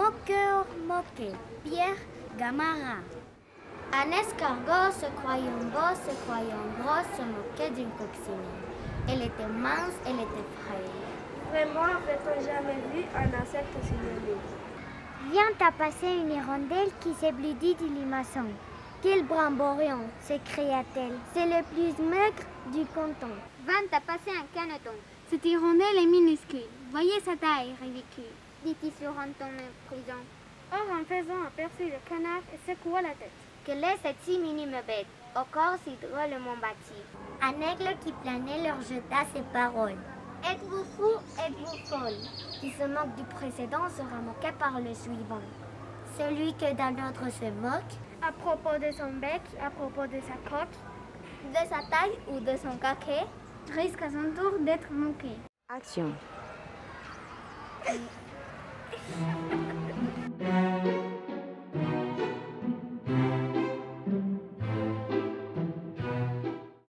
Moqueur, moqué, Pierre Gamarra. Un escargot se croyant beau, se croyant gros, se moquait d'une coccinelle. Elle était mince, elle était frêle. Vraiment, avait-on jamais vu un insecte aussi nommé? Vient à passer une hirondelle qui s'éblouit du limaçon. Quel brimborion, s'écria-t-elle. C'est le plus maigre du canton. Vient à passer un caneton. Cette hirondelle est minuscule. Voyez sa taille ridicule, dit-il sur un ton méprisant. Or, en faisant aperçut le canard et secoua la tête. Quelle est cette si minime bête, au corps si drôlement bâti? Un aigle qui planait leur jeta ces paroles. Êtes-vous fou, êtes-vous folle? Qui se moque du précédent sera moqué par le suivant. Celui que d'un autre se moque, à propos de son bec, à propos de sa coque, de sa taille ou de son caquet, risque à son tour d'être moqué. Action.